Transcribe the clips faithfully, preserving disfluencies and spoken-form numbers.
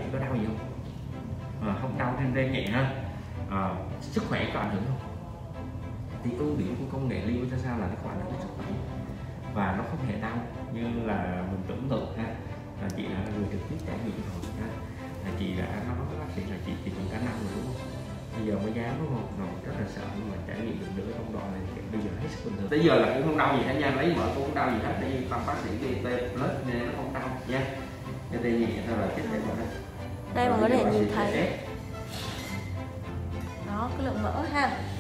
chị có đau gì không? À, không đau thêm đây nhẹ ha. À, sức khỏe có ảnh hưởng không? Thì ưu điểm của công nghệ lipo cho sao là nó có ảnh hưởng đến sức khỏe và nó không hề đau như là mình tưởng tượng ha. Là chị là người trực tiếp trải nghiệm rồi ha. Là chị đã nói với bác sĩ là chị chỉ còn cả năm rồi đúng không? Bây giờ mới dám đúng không? Rồi rất là sợ nhưng mà trải nghiệm được nữa trong đoạn này thì bây giờ hết sức bình thường. Tới giờ là cũng không đau gì hết nha, lấy mở cũng không đau gì hết. Đây con bác sĩ ghi tê plus nên nó không đau nha. Cái tê nhẹ thôi là cái tê vào đây. Đây mà có thể nhìn thấy đó cái lượng mỡ ha.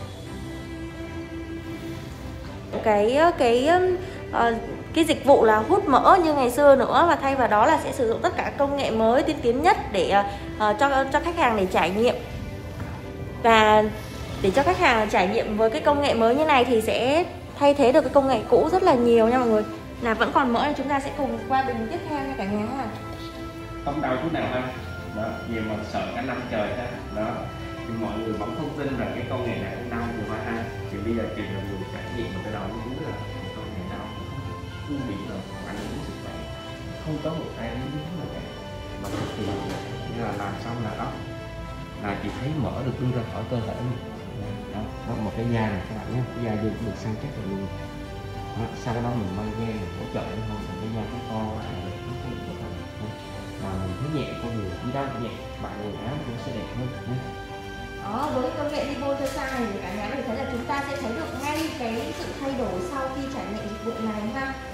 Cái cái uh, cái dịch vụ là hút mỡ như ngày xưa nữa, và thay vào đó là sẽ sử dụng tất cả công nghệ mới tiên tiến nhất để uh, cho cho khách hàng để trải nghiệm. Và để cho khách hàng trải nghiệm với cái công nghệ mới như này thì sẽ thay thế được cái công nghệ cũ rất là nhiều nha mọi người. Là vẫn còn mỡ nên chúng ta sẽ cùng qua bình tiếp theo nha cả nhà ha. Không đau chút nào ha. Đó, gì mà sợ cả năm trời ha. Đó. Thì mọi người vẫn không tin là cái công nghệ này không đau nhiều quá ha. Thì bây giờ chị là người trải nghiệm một cái đầu nó đúng là cái công nghệ đau không bị là ảnh hưởng đến sức khỏe, không có một ai muốn đúng là cả mà thì như là làm xong là đó là chị thấy mỡ được đưa ra khỏi cơ thể mình. Đó, đó một cái da này các bạn nhé, cái da được được săn chắc rồi luôn. Đó, sau đó mình mang da mình hỗ trợ nó thôi, cái da nó to và mình thấy nhẹ con người đi đâu nhẹ, bạn quần áo cũng sẽ đẹp hơn nhé. Đó, với công nghệ lipo cho sai này thì cả nhà có thể thấy là chúng ta sẽ thấy được ngay cái sự thay đổi sau khi trải nghiệm dịch vụ này ha.